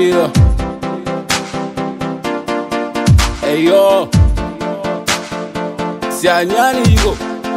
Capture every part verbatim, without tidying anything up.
Yeah. Hey yo, Sianyani yo.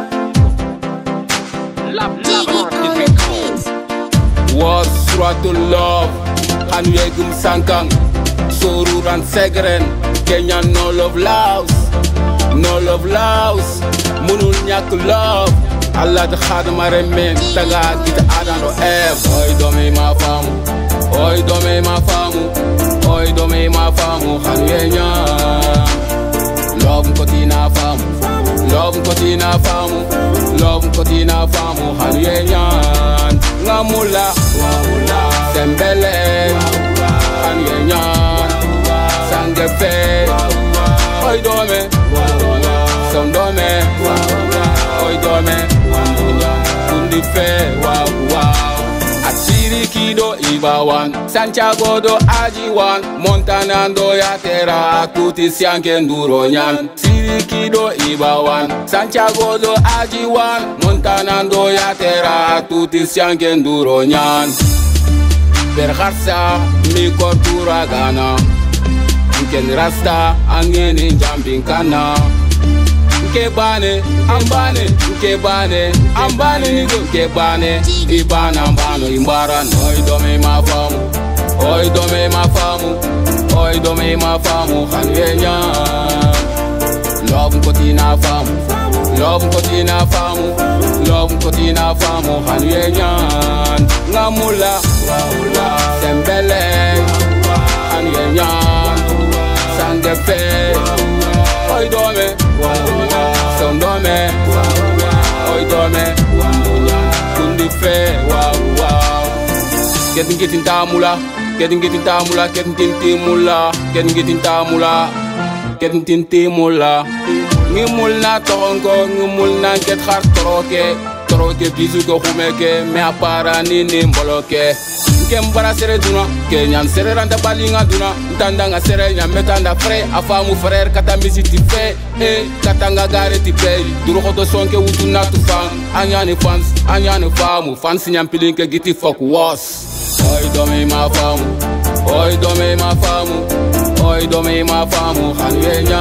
Was to love, and we gum sankang, Soruran Segren, Kenya no love Laos, no love Laos, Munul nyak love, Allah the Khadamare men, Taga kita adano ev, Oi dome ma famu, Oi dome ma famu, Oi dome ma famu, Khanyenya, Love kotina famu, Love kotina famu, Love kotina famu, Khanyenya. Ngamula, Sembele, Kanyenyan, Sangefe, Oi dome, Sondome, Oi dome, Kundife, wow wow. Asiri kido Ibawan, Santiago do Ajiwan, Montanando Yatera, Akuti Sianke Nduronyan. Siri kido Ibawan, Santiago do Ajiwan, Montanando Yatera, Akuti Sianke Nduronyan. Berharsa, mi kortura gana, Nken rasta, angeni jumping kana. Nkebane, ambane, nkebane, ambane nigo nkebane, ibana ambano imbara. Oi dome ma famu, oi dome ma famu, oi dome ma famu, Khanyenya. Love kotina famu, love kotina famu, love kotina famu, Khanyenya. Ngamula, Sembele, Khanyenya, Sangefe, oi dome. Sondome, Oi dome, Kundife, wow wow. Getting getting tamula, getting getting tamula, getting getting mula, getting getting tamula, getting getting mula. Ngimul na tongo, ngimul na get hard troke, troke bisu go humeke, me apara ni ni mboloke. Kembara sere duna, Kenyan sere randa balinga duna, Tandanga sere nya metanda fre, afamu frère katambisi ti fe, eh katanga gare ti pe, duro koto sonke utuna tu fan, anyane fans, anyane famu, fans nyampilinke giti fuck was. Oi dome ma famu, oi dome ma famu, oi dome ma famu, Khanyenya.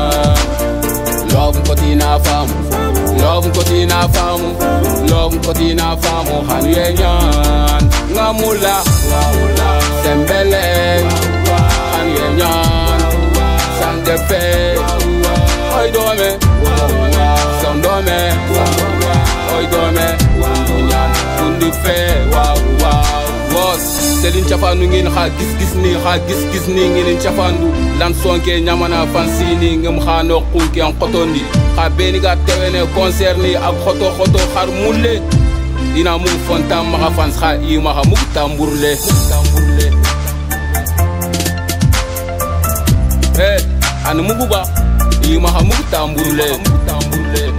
Love kotina famu, love kotina famu, love kotina famu, Khanyenya. Ngamula, Sembele, Kanyenyan, Sangefe, Oi dome, Sondome, Oi dome, Kundife, wow wow. Was, Selin Chafandu ngin ha gis gis ni, ha gis gis ni ngin Chafandu. Lan sonke nyamana fansini ngem khano kunki an kotondi. Ha beniga tewene concerni ab khoto khoto khar mulle. Ina mu fontam maka fans kha i maka mu tamburle tamburle. Eh, anu mu buba i maka mu tamburle tamburle.